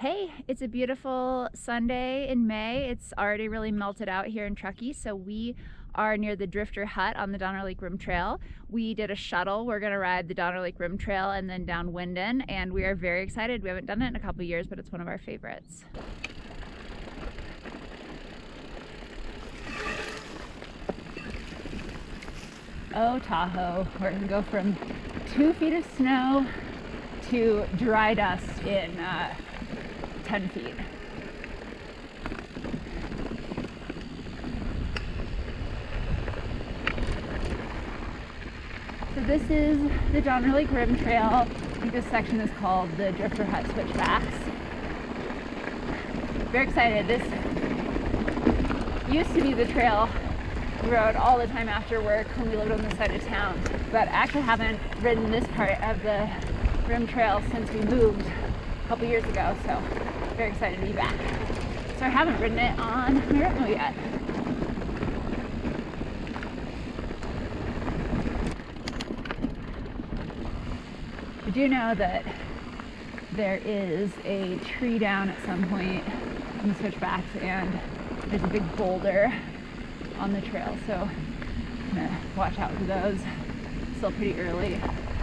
Hey, it's a beautiful Sunday in May. It's already really melted out here in Truckee, so we are near the Drifter Hut on the Donner Lake Rim Trail. We did a shuttle. We're going to ride the Donner Lake Rim Trail and then down Wendin, and we are very excited. We haven't done it in a couple years, but it's one of our favorites. Oh, Tahoe. We're going to go from 2 feet of snow to dry dust in 10 feet. So this is the Donner Lake Rim Trail. I think this section is called the Drifter Hut switchbacks. Very excited. This used to be the trail we rode all the time after work when we lived on this side of town, but I actually haven't ridden this part of the rim trail since we moved a couple years ago, so very excited to be back. So I haven't ridden it on my retmo yet. I do know that there is a tree down at some point in the switchbacks, and there's a big boulder on the trail, so I'm gonna watch out for those. It's still pretty early.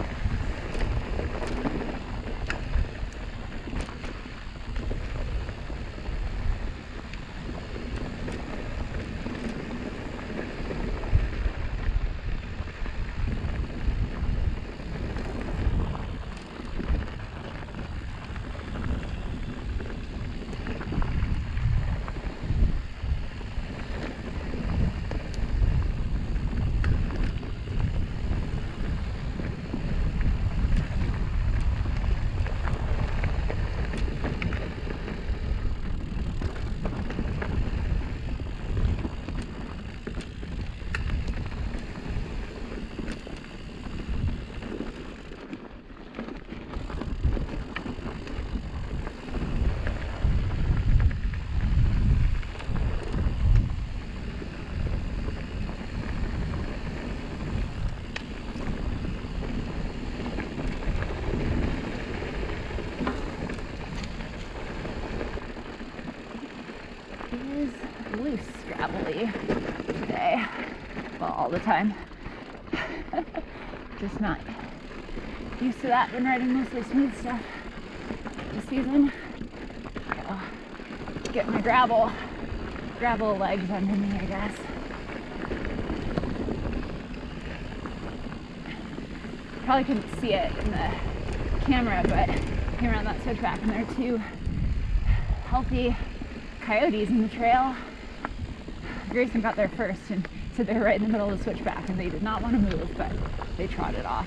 Loose, gravelly today. Well, all the time. Just not used to that when riding mostly smooth stuff this season. So, get my gravel legs under me, I guess. Probably couldn't see it in the camera, but I came around that switchback and there are 2 healthy coyotes in the trail. Grayson got there first and said they were right in the middle of the switchback and they did not want to move, but they trotted off.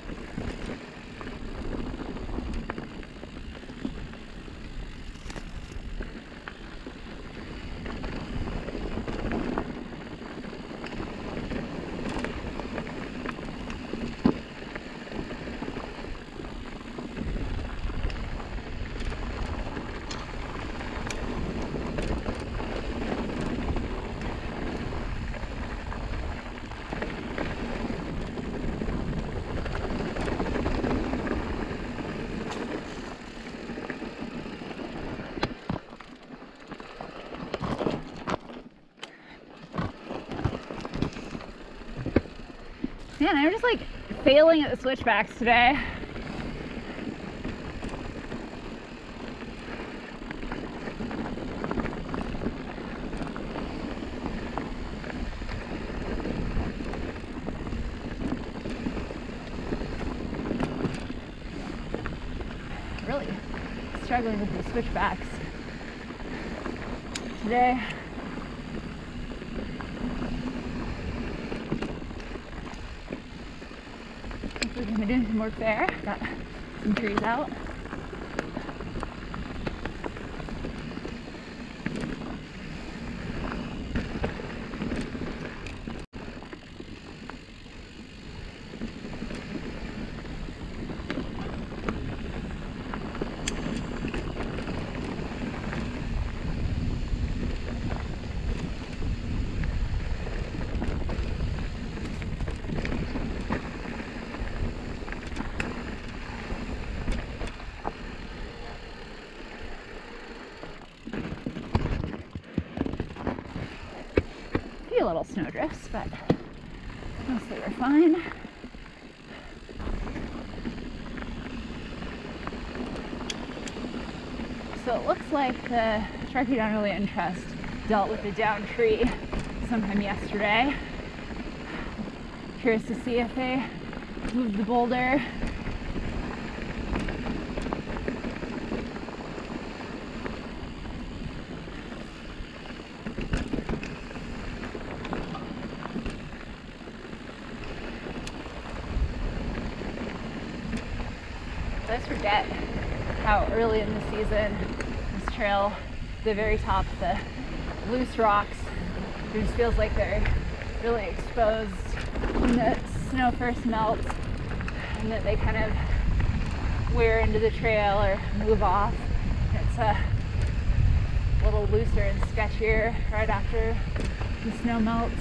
Man, I'm just like failing at the switchbacks today. Really struggling with the switchbacks today. We're doing some work there. Got some trees out. snowdrifts, but mostly we're fine. So it looks like the Truckee Donner Land Trust dealt with the downed tree sometime yesterday. Curious to see if they moved the boulder. I always forget how early in the season this trail, the very top, the loose rocks, it just feels like they're really exposed when the snow first melts, and that they kind of wear into the trail or move off. It's a little looser and sketchier right after the snow melts.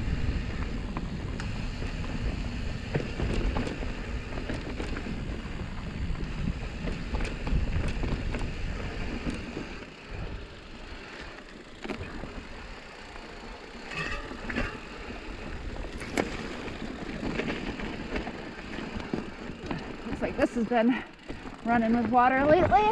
Looks like this has been running with water lately.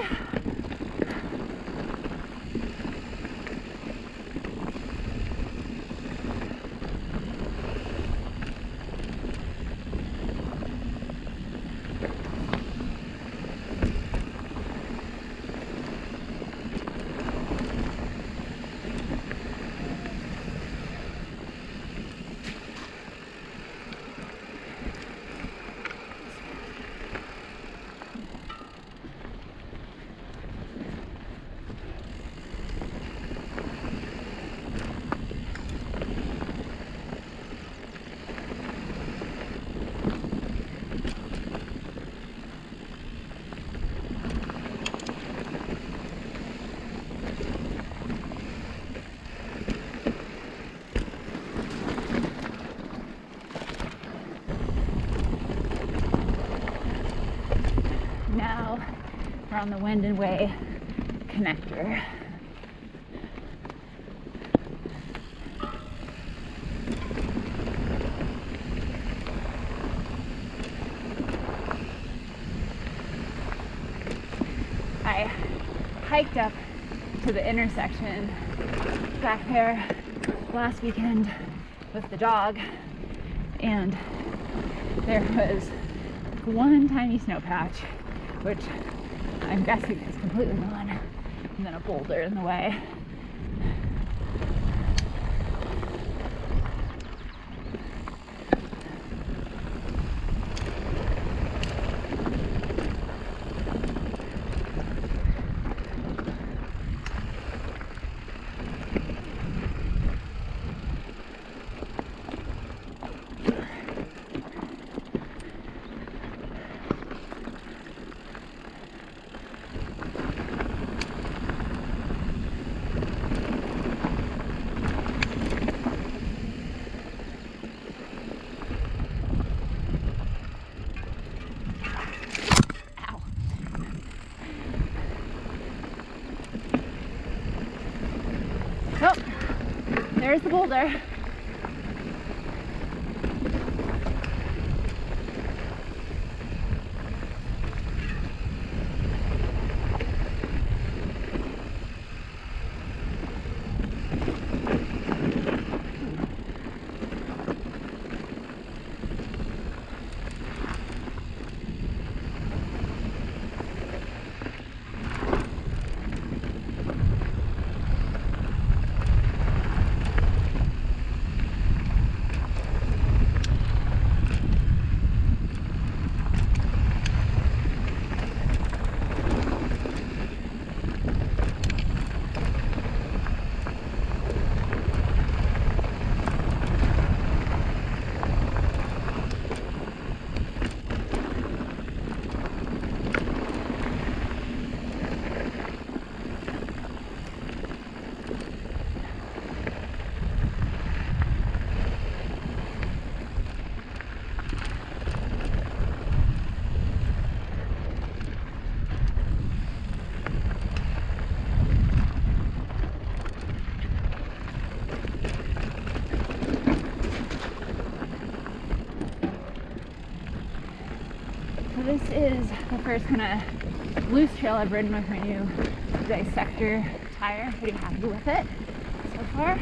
Now we're on the Wendin Way connector. I hiked up to the intersection back there last weekend with the dog, and there was one tiny snow patch, which I'm guessing is completely gone, and then a boulder in the way. Oh, there's the boulder. this is the first kind of loose trail I've ridden with my new Dissector tire. Pretty happy with it so far.